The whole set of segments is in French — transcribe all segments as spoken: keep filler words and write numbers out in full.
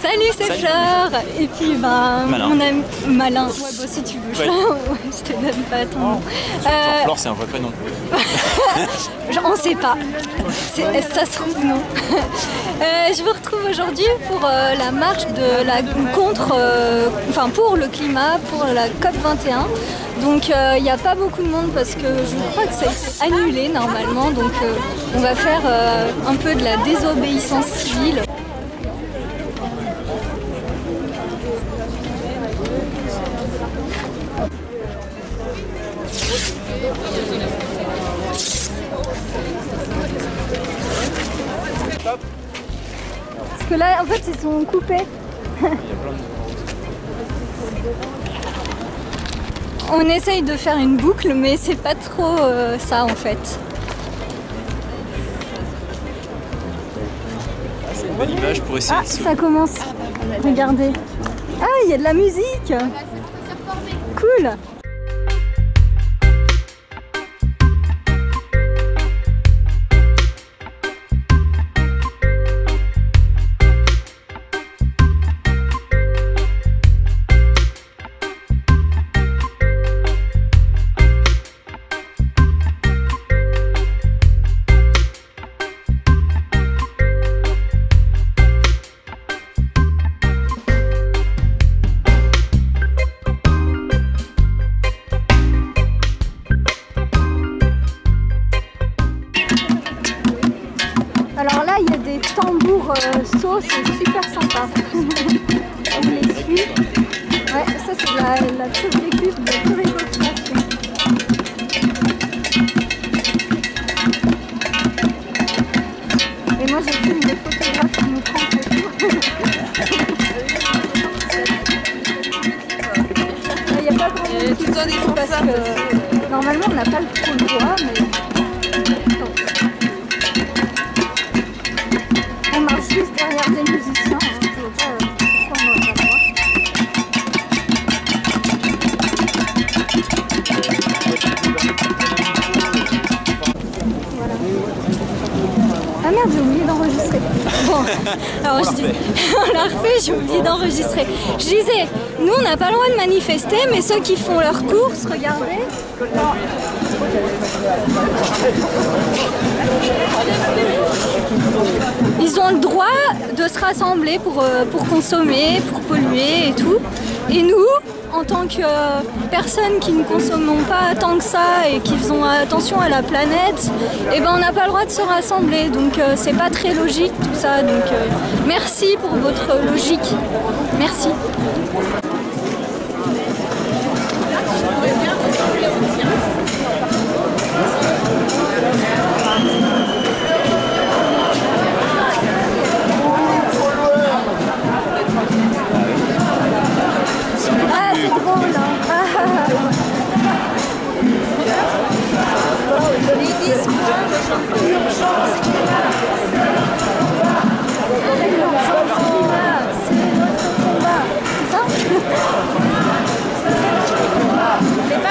Salut, c'est Fleur. Et puis, ben, Malin. mon ami Malin. Ouais, bah si tu veux, Ouais. Fleur, ouais, je te donne pas ton nom. Genre Euh, Flore, c'est un vrai prénom. genre, on sait pas. C'est- Ça se trouve, non. Euh, je vous retrouve aujourd'hui pour euh, la marche de la contre, euh, enfin pour le climat, pour la COP vingt et un. Donc il n'y a pas beaucoup de monde parce que je crois que ça a été annulé normalement. Donc euh, on va faire euh, un peu de la désobéissance civile. Parce que là, en fait, ils sont coupés. On essaye de faire une boucle, mais c'est pas trop euh, ça en fait. C'est une belle image pour essayer Ah, de se... ça commence. Regardez. Ah, il y a de la musique. Cool. Alors là, il y a des tambours euh, sauts, c'est super sympa. On les suit. Ouais, ça c'est la, la troupe d'équipe de chorégraphisation. Et moi je filme des photographes qui nous prennent photos. Il n'y a pas grand monde qui suit parce que normalement on n'a pas trop le droit, mais... On marche juste derrière des musiciens, hein. Je vois pas euh, pourquoi on n'aurait pas le droit. Voilà. Ah merde, j'ai oublié d'enregistrer. Bon, alors je dis, on l'a refait, j'ai oublié d'enregistrer. Je disais, nous on n'a pas le droit de manifester, mais ceux qui font leurs courses, regardez. Non. Ils ont le droit de se rassembler pour, euh, pour consommer, pour polluer et tout. Et nous, en tant que euh, personnes qui ne consommons pas tant que ça et qui faisons attention à la planète, eh ben, on n'a pas le droit de se rassembler. Donc euh, c'est pas très logique tout ça. Donc euh, merci pour votre logique. Merci. Ah, c'est drôle, hein. C'est notre combat, c'est ça?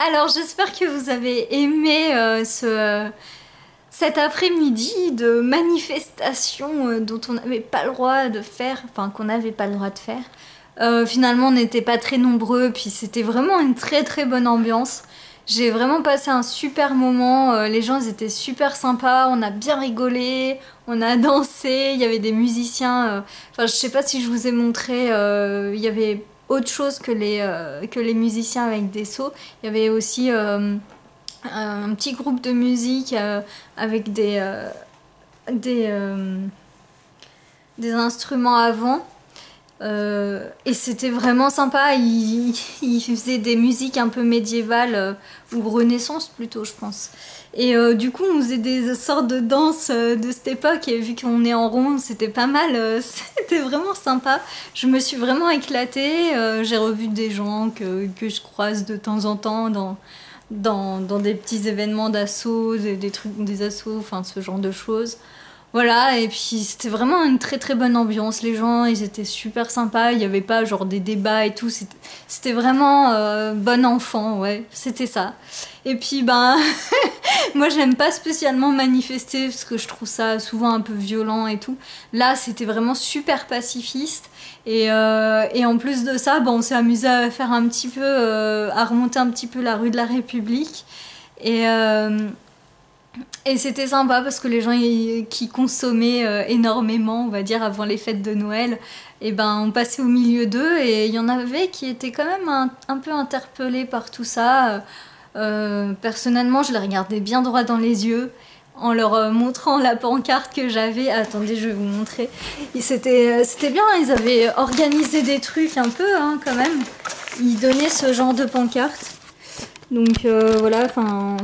Alors j'espère que vous avez aimé euh, ce, cet après-midi de manifestation euh, dont on n'avait pas le droit de faire, enfin qu'on n'avait pas le droit de faire. Euh, finalement on n'était pas très nombreux, puis c'était vraiment une très très bonne ambiance. J'ai vraiment passé un super moment, euh, les gens ils étaient super sympas, on a bien rigolé, on a dansé, il y avait des musiciens, euh, enfin je sais pas si je vous ai montré, euh, il y avait autre chose que les, euh, que les musiciens avec des seaux, il y avait aussi euh, un petit groupe de musique euh, avec des, euh, des, euh, des instruments à vent. Euh, et c'était vraiment sympa, ils, ils faisaient des musiques un peu médiévales euh, ou renaissance plutôt je pense. Et euh, du coup on faisait des sortes de danses euh, de cette époque et vu qu'on est en rond c'était pas mal, euh, c'était vraiment sympa. Je me suis vraiment éclatée, euh, j'ai revu des gens que, que je croise de temps en temps dans, dans, dans des petits événements d'assaut, des, des trucs, des assauts, enfin ce genre de choses. Voilà, et puis c'était vraiment une très très bonne ambiance, les gens ils étaient super sympas, il n'y avait pas genre des débats et tout, c'était vraiment euh, bon enfant, ouais, c'était ça. Et puis ben, moi j'aime pas spécialement manifester parce que je trouve ça souvent un peu violent et tout. Là c'était vraiment super pacifiste et, euh, et en plus de ça, ben, on s'est amusé à faire un petit peu, euh, à remonter un petit peu la rue de la République. Et... Euh, Et c'était sympa parce que les gens qui consommaient euh, énormément, on va dire, avant les fêtes de Noël, et ben, on passait au milieu d'eux et il y en avait qui étaient quand même un, un peu interpellés par tout ça. Euh, personnellement, je les regardais bien droit dans les yeux en leur euh, montrant la pancarte que j'avais. Attendez, je vais vous montrer. C'était c'était bien, ils avaient organisé des trucs un peu hein, quand même. Ils donnaient ce genre de pancarte. Donc euh, voilà, enfin...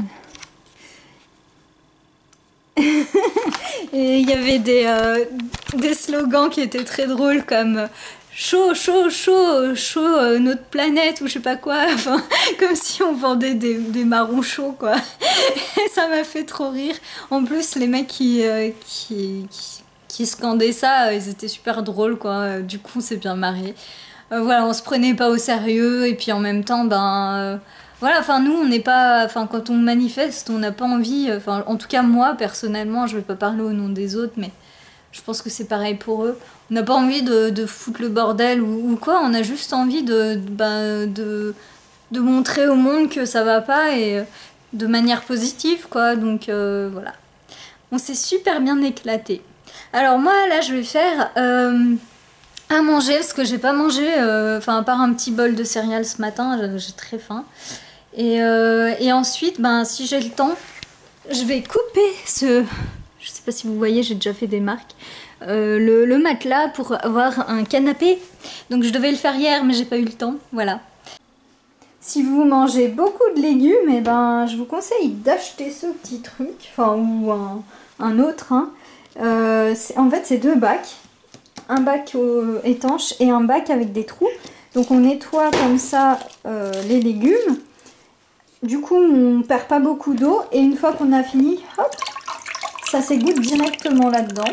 Et il y avait des, euh, des slogans qui étaient très drôles comme chaud, chaud, chaud, chaud, euh, notre planète ou je sais pas quoi, enfin, comme si on vendait des, des marrons chauds quoi. Et ça m'a fait trop rire. En plus, les mecs qui, euh, qui, qui, qui scandaient ça, ils étaient super drôles quoi. Du coup, on s'est bien marré. Euh, voilà, on se prenait pas au sérieux et puis en même temps, ben. Euh, Voilà, enfin nous on n'est pas, enfin quand on manifeste, on n'a pas envie, enfin en tout cas moi personnellement, je vais pas parler au nom des autres, mais je pense que c'est pareil pour eux. On n'a pas envie de, de foutre le bordel ou, ou quoi, on a juste envie de, bah, de, de montrer au monde que ça va pas et de manière positive quoi, donc euh, voilà. On s'est super bien éclaté. Alors moi là je vais faire euh, à manger parce que j'ai pas mangé, enfin euh, à part un petit bol de céréales ce matin, j'ai très faim. Et, euh, et ensuite, ben, si j'ai le temps, je vais couper ce... Je sais pas si vous voyez, j'ai déjà fait des marques. Euh, le, le matelas pour avoir un canapé. Donc je devais le faire hier, mais j'ai pas eu le temps. Voilà. Si vous mangez beaucoup de légumes, eh ben, je vous conseille d'acheter ce petit truc. Enfin, ou un, un autre. Hein. Euh, en fait, c'est deux bacs. Un bac euh, étanche et un bac avec des trous. Donc on nettoie comme ça euh, les légumes. Du coup, on perd pas beaucoup d'eau et une fois qu'on a fini, hop, ça s'égoutte directement là-dedans.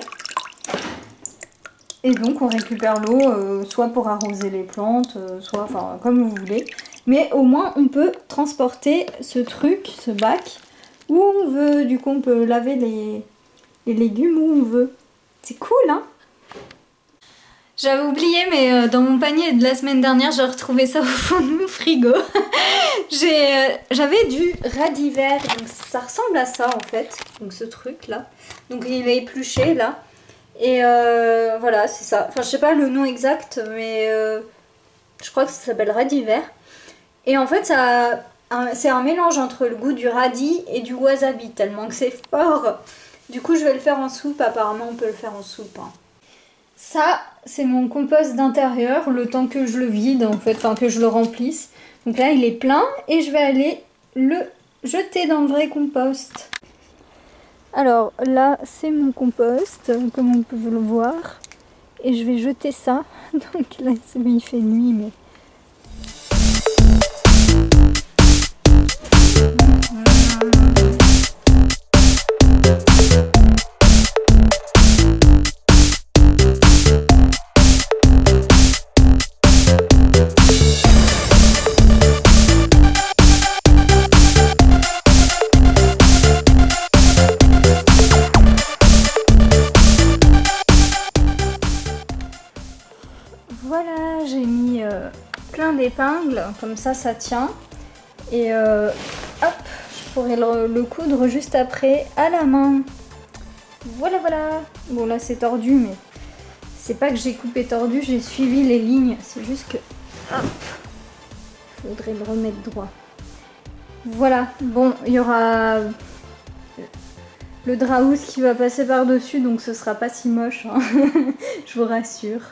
Et donc, on récupère l'eau, euh, soit pour arroser les plantes, euh, soit enfin comme vous voulez. Mais au moins, on peut transporter ce truc, ce bac, où on veut. Du coup, on peut laver les, les légumes où on veut. C'est cool, hein? J'avais oublié, mais euh, dans mon panier de la semaine dernière, j'ai retrouvé ça au fond de mon frigo. J'avais euh, du radis vert, donc ça ressemble à ça en fait, donc ce truc là. Donc il est épluché là. Et euh, voilà, c'est ça. Enfin, je sais pas le nom exact, mais euh, je crois que ça s'appelle radis vert. Et en fait, ça, c'est un mélange entre le goût du radis et du wasabi, tellement que c'est fort. Du coup, je vais le faire en soupe. Apparemment, on peut le faire en soupe. Hein. Ça, c'est mon compost d'intérieur, le temps que je le vide, en fait, enfin que je le remplisse. Donc là, il est plein et je vais aller le jeter dans le vrai compost. Alors là, c'est mon compost, comme on peut le voir. Et je vais jeter ça. Donc là, il fait nuit, mais... plein d'épingles, comme ça ça tient. Et euh, hop, je pourrais le, le coudre juste après à la main. Voilà, voilà. Bon là c'est tordu, mais c'est pas que j'ai coupé tordu, j'ai suivi les lignes. C'est juste que, hop, faudrait le remettre droit. Voilà, bon, il y aura le draousse qui va passer par-dessus, donc ce sera pas si moche, hein. Je vous rassure.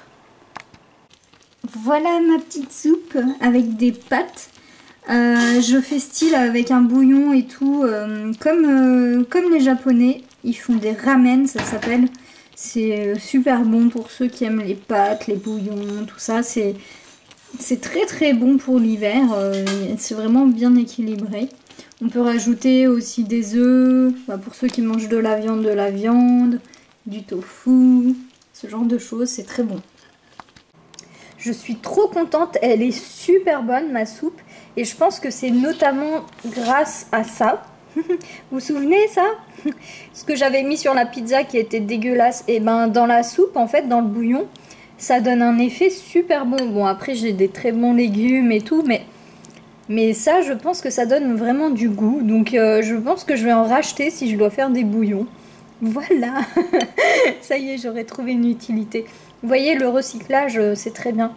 Voilà ma petite soupe avec des pâtes. Euh, je fais style avec un bouillon et tout, euh, comme, euh, comme les japonais. Ils font des ramen, ça s'appelle. C'est super bon pour ceux qui aiment les pâtes, les bouillons, tout ça. C'est très très bon pour l'hiver. Euh, c'est vraiment bien équilibré. On peut rajouter aussi des œufs, bah pour ceux qui mangent de la viande, de la viande, du tofu, ce genre de choses, c'est très bon. Je suis trop contente, elle est super bonne ma soupe et je pense que c'est notamment grâce à ça. Vous vous souvenez ça? Ce que j'avais mis sur la pizza qui était dégueulasse, et ben dans la soupe en fait, dans le bouillon, ça donne un effet super bon. Bon après j'ai des très bons légumes et tout, mais... Mais ça, je pense que ça donne vraiment du goût. Donc, euh, je pense que je vais en racheter si je dois faire des bouillons. Voilà. Ça y est, j'aurais trouvé une utilité. Vous voyez, le recyclage, c'est très bien.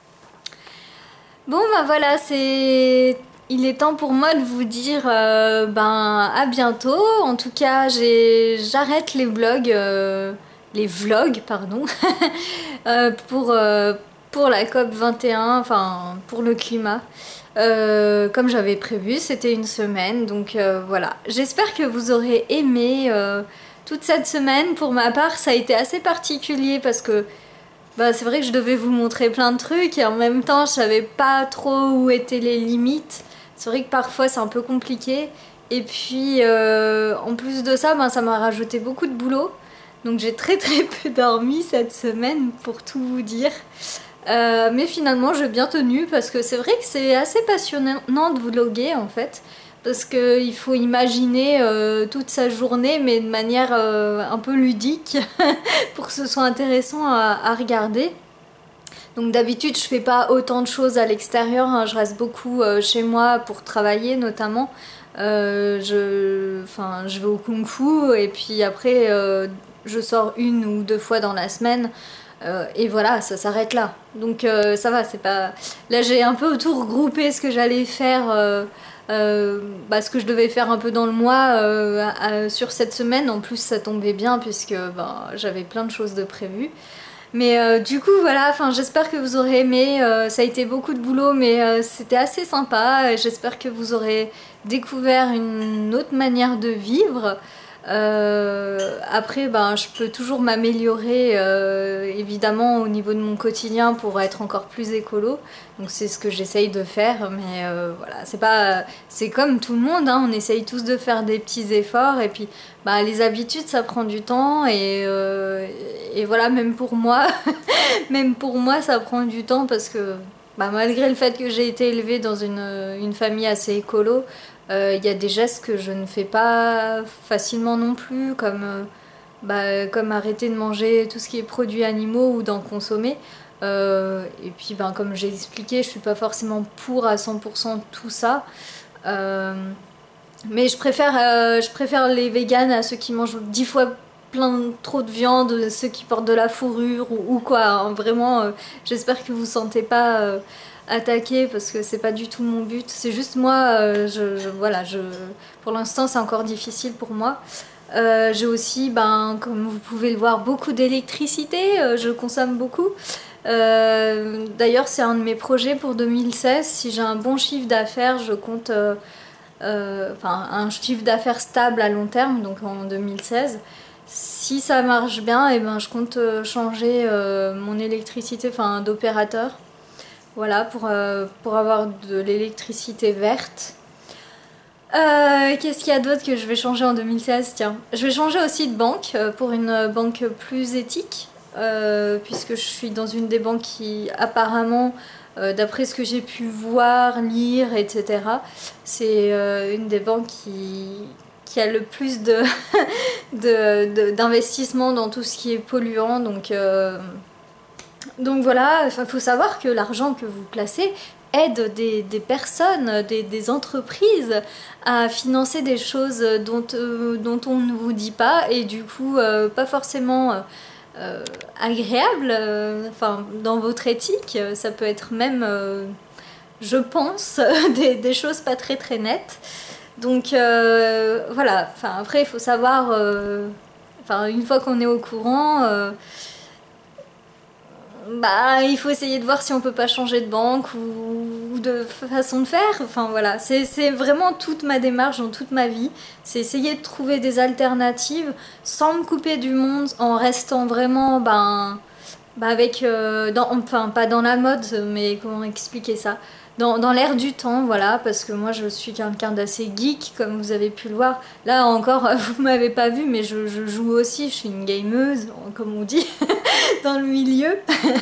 Bon, ben voilà, c'est... Il est temps pour moi de vous dire euh, ben, à bientôt. En tout cas, j'arrête les vlogs... Euh... Les vlogs, pardon. euh, pour, euh, pour la COP vingt et un, enfin, pour le climat. Euh, comme j'avais prévu, c'était une semaine, donc euh, voilà. J'espère que vous aurez aimé euh, toute cette semaine. Pour ma part, ça a été assez particulier parce que bah, c'est vrai que je devais vous montrer plein de trucs et en même temps, je savais pas trop où étaient les limites. C'est vrai que parfois, c'est un peu compliqué. Et puis, euh, en plus de ça, bah, ça m'a rajouté beaucoup de boulot. Donc j'ai très très peu dormi cette semaine, pour tout vous dire. Euh, mais finalement j'ai bien tenu parce que c'est vrai que c'est assez passionnant de vlogger en fait, parce qu'il faut imaginer euh, toute sa journée mais de manière euh, un peu ludique pour que ce soit intéressant à, à regarder. Donc d'habitude je fais pas autant de choses à l'extérieur, hein. Je reste beaucoup euh, chez moi pour travailler notamment. Euh, je, enfin, je vais au kung fu et puis après euh, je sors une ou deux fois dans la semaine. Euh, et voilà, ça s'arrête là. Donc euh, ça va, c'est pas... Là j'ai un peu tout regroupé ce que j'allais faire, euh, euh, bah, ce que je devais faire un peu dans le mois euh, à, sur cette semaine. En plus ça tombait bien puisque bah, j'avais plein de choses de prévues. Mais euh, du coup voilà, enfin, j'espère que vous aurez aimé. Euh, ça a été beaucoup de boulot mais euh, c'était assez sympa. J'espère que vous aurez découvert une autre manière de vivre. Euh, après ben, je peux toujours m'améliorer euh, évidemment au niveau de mon quotidien pour être encore plus écolo, donc c'est ce que j'essaye de faire, mais euh, voilà, c'est pas, c'est comme tout le monde, hein, on essaye tous de faire des petits efforts et puis bah, les habitudes ça prend du temps et, euh, et voilà, même pour moi même pour moi ça prend du temps parce que bah, malgré le fait que j'ai été élevée dans une, une famille assez écolo, il euh, y a des gestes que je ne fais pas facilement non plus, comme, euh, bah, comme arrêter de manger tout ce qui est produits animaux ou d'en consommer. Euh, et puis ben, comme j'ai expliqué, je suis pas forcément pour à cent pour cent tout ça. Euh, mais je préfère, euh, je préfère les véganes à ceux qui mangent dix fois plein trop de viande, ceux qui portent de la fourrure ou, ou quoi. Hein. Vraiment, euh, j'espère que vous sentez pas... Euh, attaquer parce que c'est pas du tout mon but, c'est juste moi, euh, je, je, voilà, je, pour l'instant c'est encore difficile pour moi. Euh, j'ai aussi, ben, comme vous pouvez le voir, beaucoup d'électricité, euh, je consomme beaucoup. Euh, D'ailleurs c'est un de mes projets pour deux mille seize, si j'ai un bon chiffre d'affaires, je compte euh, euh, enfin, un chiffre d'affaires stable à long terme, donc en deux mille seize. Si ça marche bien, et ben, je compte changer euh, mon électricité, enfin d'opérateur. Voilà, pour, euh, pour avoir de l'électricité verte. Euh, Qu'est-ce qu'il y a d'autre que je vais changer en deux mille seize? Tiens, je vais changer aussi de banque euh, pour une banque plus éthique, euh, puisque je suis dans une des banques qui apparemment, euh, d'après ce que j'ai pu voir, lire, et cetera, c'est euh, une des banques qui, qui a le plus de, de, de, d'investissement dans tout ce qui est polluant, donc... Euh, Donc voilà, il faut savoir que l'argent que vous placez aide des, des personnes, des, des entreprises à financer des choses dont, euh, dont on ne vous dit pas et du coup euh, pas forcément euh, agréable, euh, enfin dans votre éthique, ça peut être même, euh, je pense, des, des choses pas très très nettes. Donc euh, voilà, enfin, après il faut savoir, euh, enfin, une fois qu'on est au courant, euh, bah, il faut essayer de voir si on peut pas changer de banque ou, ou de façon de faire. Enfin voilà, c'est vraiment toute ma démarche dans toute ma vie. C'est essayer de trouver des alternatives sans me couper du monde, en restant vraiment ben, ben avec, euh, dans, enfin pas dans la mode, mais comment expliquer ça, dans, dans l'air du temps, voilà, parce que moi je suis quelqu'un d'assez geek, comme vous avez pu le voir. Là encore, vous m'avez pas vu, mais je, je joue aussi, je suis une gameuse, comme on dit, dans le milieu.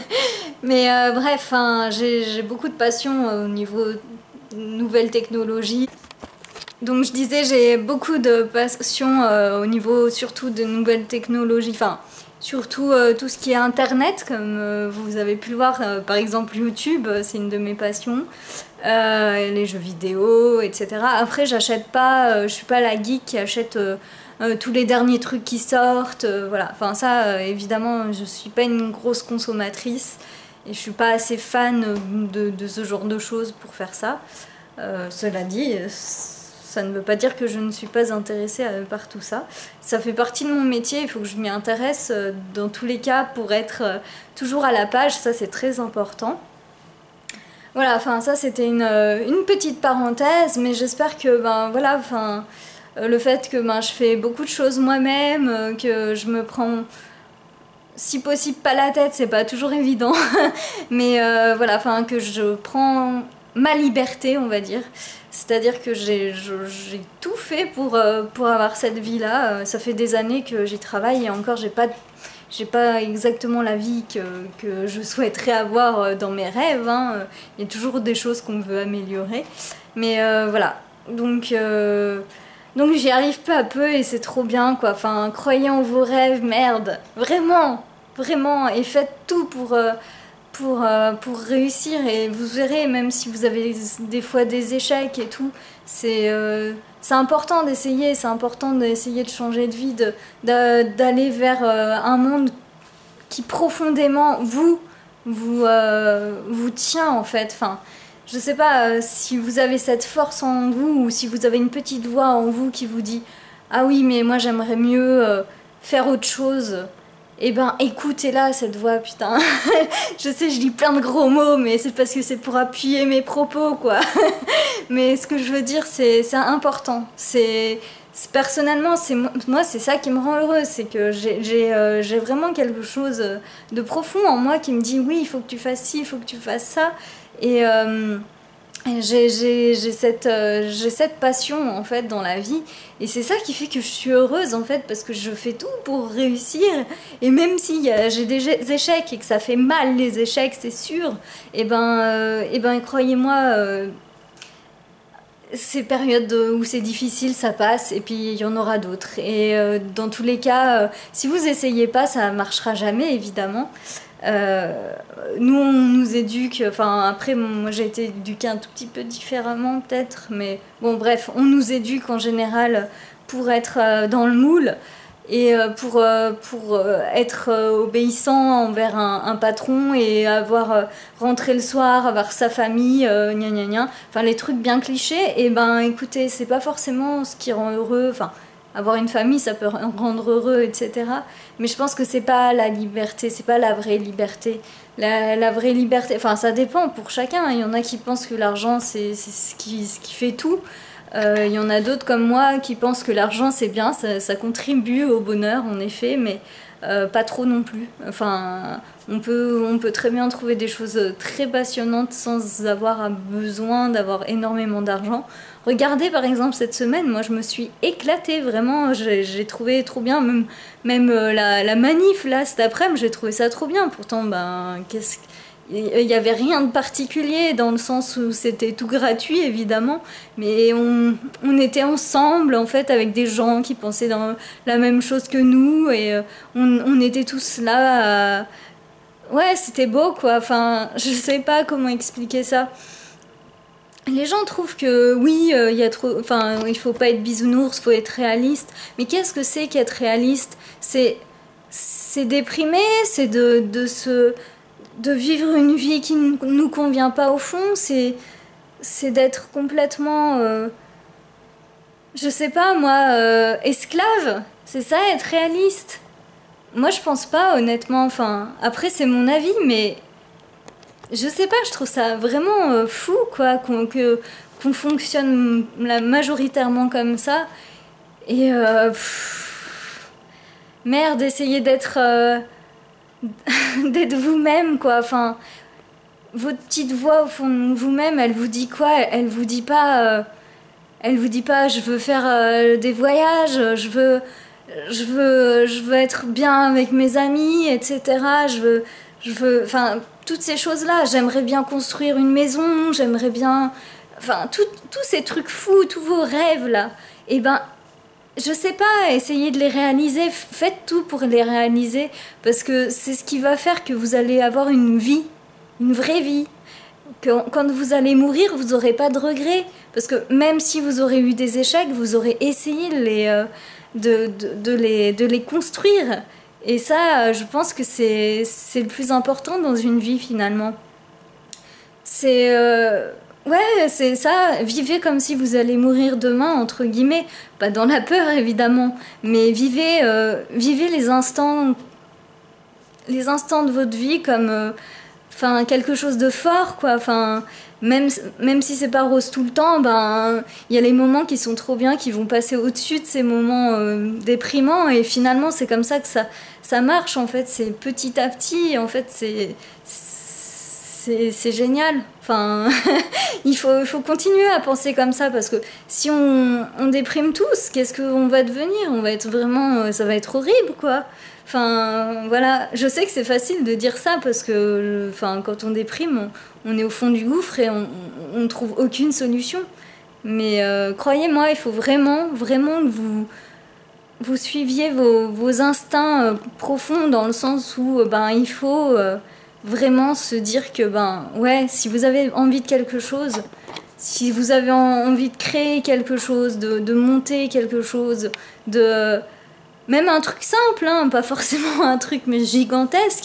Mais euh, bref, hein, j'ai beaucoup de passion au niveau nouvelles technologies. Donc je disais, j'ai beaucoup de passion euh, au niveau surtout de nouvelles technologies, enfin surtout euh, tout ce qui est internet, comme euh, vous avez pu le voir, euh, par exemple YouTube, c'est une de mes passions, euh, les jeux vidéo, et cetera. Après j'achète pas, euh, je suis pas la geek qui achète euh, euh, tous les derniers trucs qui sortent, euh, voilà. Enfin ça, euh, évidemment, je suis pas une grosse consommatrice et je suis pas assez fan de, de ce genre de choses pour faire ça. Euh, cela dit, ça ne veut pas dire que je ne suis pas intéressée par tout ça. Ça fait partie de mon métier, il faut que je m'y intéresse dans tous les cas pour être toujours à la page, ça c'est très important. Voilà, enfin ça c'était une, une petite parenthèse, mais j'espère que ben voilà, enfin le fait que ben je fais beaucoup de choses moi-même, que je me prends si possible pas la tête, c'est pas toujours évident, mais euh, voilà, enfin que je prends ma liberté, on va dire. C'est-à-dire que j'ai tout fait pour, euh, pour avoir cette vie-là. Euh, ça fait des années que j'y travaille et encore, j'ai pas, j'ai pas exactement la vie que, que je souhaiterais avoir dans mes rêves. Hein. Il y a toujours des choses qu'on veut améliorer. Mais euh, voilà. Donc, euh, donc j'y arrive peu à peu et c'est trop bien, quoi. Enfin, croyez en vos rêves, merde. Vraiment, vraiment. Et faites tout pour... Euh, Pour, euh, pour réussir et vous verrez, même si vous avez des fois des échecs et tout, c'est euh, c'est important d'essayer, c'est important d'essayer de changer de vie, d'aller vers euh, un monde qui profondément vous, vous, euh, vous tient en fait. Enfin, je sais pas euh, si vous avez cette force en vous ou si vous avez une petite voix en vous qui vous dit « Ah oui, mais moi j'aimerais mieux euh, faire autre chose ». Eh ben écoutez-la cette voix, putain. Je sais, je dis plein de gros mots, mais c'est parce que c'est pour appuyer mes propos, quoi. Mais ce que je veux dire, c'est important. C'est personnellement, c'est moi, c'est ça qui me rend heureuse, c'est que j'ai euh, j'ai vraiment quelque chose de profond en moi qui me dit oui, il faut que tu fasses ci, il faut que tu fasses ça. Et euh, j'ai cette, euh, j'ai cette passion en fait dans la vie et c'est ça qui fait que je suis heureuse en fait parce que je fais tout pour réussir et même si euh, j'ai des échecs et que ça fait mal les échecs c'est sûr et ben, euh, et ben croyez-moi euh, ces périodes où c'est difficile ça passe et puis il y en aura d'autres et euh, dans tous les cas euh, si vous essayez pas ça marchera jamais évidemment. Euh, nous on nous éduque, enfin après moi j'ai été éduquée un tout petit peu différemment peut-être, mais bon bref, on nous éduque en général pour être euh, dans le moule et euh, pour, euh, pour euh, être euh, obéissant envers un, un patron et avoir euh, rentré le soir, avoir sa famille, euh, gna gna gna, enfin les trucs bien clichés, et ben écoutez, c'est pas forcément ce qui rend heureux, enfin avoir une famille, ça peut rendre heureux, et cetera. Mais je pense que c'est pas la liberté, c'est pas la vraie liberté. La, la vraie liberté, enfin ça dépend pour chacun. Il y en a qui pensent que l'argent c'est ce qui, ce qui fait tout. Euh, il y en a d'autres comme moi qui pensent que l'argent c'est bien, ça, ça contribue au bonheur en effet, mais euh, pas trop non plus. Enfin, on peut, on peut très bien trouver des choses très passionnantes sans avoir besoin d'avoir énormément d'argent. Regardez par exemple cette semaine, moi je me suis éclatée vraiment, j'ai trouvé trop bien, même, même la, la manif là cet après-midi, j'ai trouvé ça trop bien. Pourtant, ben, qu'est-ce que... il n'y avait rien de particulier dans le sens où c'était tout gratuit évidemment, mais on, on était ensemble en fait avec des gens qui pensaient dans la même chose que nous et on, on était tous là à... ouais c'était beau quoi, enfin je sais pas comment expliquer ça. les gens trouvent que oui, euh, il y a trop, enfin, il faut pas être bisounours, faut être réaliste. Mais qu'est-ce que c'est qu'être réaliste? C'est, c'est déprimer, c'est de, de se, de vivre une vie qui ne nous convient pas au fond. C'est, c'est d'être complètement, euh, je sais pas moi, euh, esclave. C'est ça, être réaliste. Moi, je pense pas, honnêtement. Enfin, après, c'est mon avis, mais je sais pas, je trouve ça vraiment euh, fou, quoi, qu'on que, qu'on fonctionne la, majoritairement comme ça. Et euh, pff, merde, essayez d'être euh, d'être vous-même, quoi. Enfin, votre petite voix au fond de vous-même, elle vous dit quoi? Elle vous dit pas, euh, elle vous dit pas, je veux faire euh, des voyages, je veux, je veux, je veux être bien avec mes amis, et cetera. Je veux, je veux, enfin. Toutes ces choses-là, j'aimerais bien construire une maison, j'aimerais bien... Enfin, tous ces trucs fous, tous vos rêves-là, eh ben, je sais pas, essayez de les réaliser, faites tout pour les réaliser, parce que c'est ce qui va faire que vous allez avoir une vie, une vraie vie. Que, quand vous allez mourir, vous n'aurez pas de regrets, parce que même si vous aurez eu des échecs, vous aurez essayé de les, euh, de, de, de les, de les construire. Et ça, je pense que c'est le plus important dans une vie, finalement. C'est... Euh, ouais, c'est ça. Vivez comme si vous allez mourir demain, entre guillemets. Pas dans la peur, évidemment. Mais vivez, euh, vivez les instants... Les instants de votre vie comme... Euh, enfin, quelque chose de fort, quoi. Enfin... Même, même si c'est pas rose tout le temps, ben il y a les moments qui sont trop bien, qui vont passer au-dessus de ces moments euh, déprimants, et finalement c'est comme ça que ça, ça marche, en fait, c'est petit à petit, en fait c'est c'est génial. Enfin, il faut, il faut continuer à penser comme ça, parce que si on, on déprime tous, qu'est-ce qu'on va devenir? On va être vraiment... Ça va être horrible, quoi. Enfin, voilà. Je sais que c'est facile de dire ça, parce que enfin, quand on déprime, on, on est au fond du gouffre et on ne trouve aucune solution. Mais euh, croyez-moi, il faut vraiment, vraiment que vous, vous suiviez vos, vos instincts euh, profonds, dans le sens où ben, il faut... Euh, vraiment se dire que, ben, ouais, si vous avez envie de quelque chose, si vous avez envie de créer quelque chose, de, de monter quelque chose, de... Même un truc simple, hein, pas forcément un truc mais gigantesque,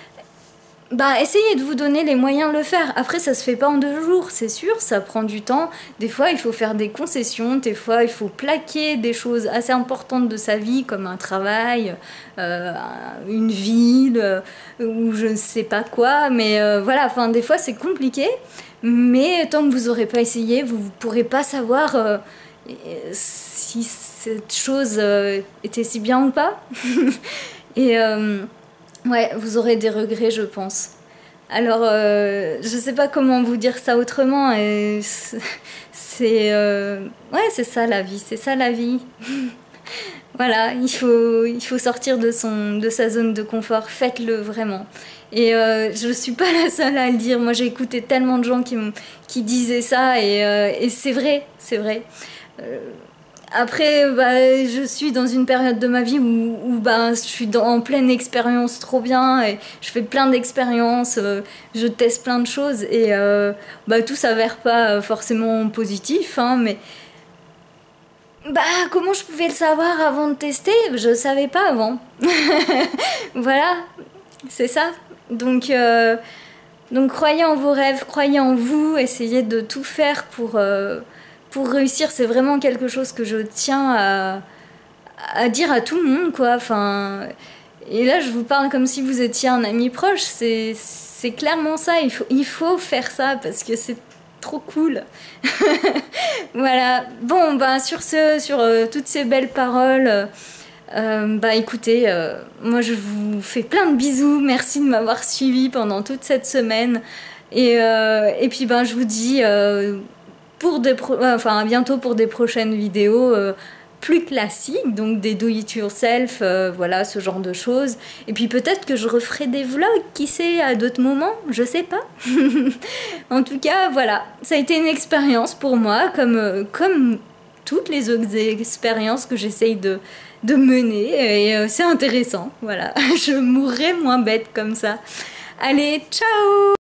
bah, essayez de vous donner les moyens de le faire. Après, ça se fait pas en deux jours, c'est sûr, ça prend du temps. Des fois, il faut faire des concessions, des fois, il faut plaquer des choses assez importantes de sa vie, comme un travail, euh, une ville, euh, ou je ne sais pas quoi. Mais euh, voilà, enfin, des fois, c'est compliqué. Mais tant que vous n'aurez pas essayé, vous ne pourrez pas savoir euh, si cette chose euh, était si bien ou pas. Et... Euh, ouais, vous aurez des regrets, je pense. Alors, euh, je sais pas comment vous dire ça autrement. Et c'est... Euh, ouais, c'est ça la vie, c'est ça la vie. Voilà, il faut, il faut sortir de, son, de sa zone de confort. Faites-le vraiment. Et euh, je suis pas la seule à le dire. Moi, j'ai écouté tellement de gens qui, qui disaient ça. Et, euh, et c'est vrai, c'est vrai. Euh, Après, bah, je suis dans une période de ma vie où, où bah, je suis dans, en pleine expérience trop bien, et je fais plein d'expériences, euh, je teste plein de choses, et euh, bah, tout s'avère pas forcément positif, hein, mais bah, comment je pouvais le savoir avant de tester? Je savais pas avant. Voilà, c'est ça. Donc, euh, donc croyez en vos rêves, croyez en vous, essayez de tout faire pour... Euh, Pour réussir. C'est vraiment quelque chose que je tiens à, à dire à tout le monde, quoi. Enfin, et là, je vous parle comme si vous étiez un ami proche. C'est clairement ça. Il faut, il faut faire ça parce que c'est trop cool. Voilà. Bon, bah, sur, ce, sur euh, toutes ces belles paroles, euh, bah, écoutez, euh, moi, je vous fais plein de bisous. Merci de m'avoir suivi pendant toute cette semaine. Et, euh, et puis, ben, je vous dis... Euh, pour des pro enfin bientôt pour des prochaines vidéos euh, plus classiques, donc des do it yourself, euh, voilà, ce genre de choses. Et puis peut-être que je referai des vlogs, qui sait, à d'autres moments, je sais pas. En tout cas, voilà, ça a été une expérience pour moi, comme, euh, comme toutes les autres expériences que j'essaye de, de mener, et euh, c'est intéressant, voilà. Je mourrai moins bête comme ça. Allez, ciao!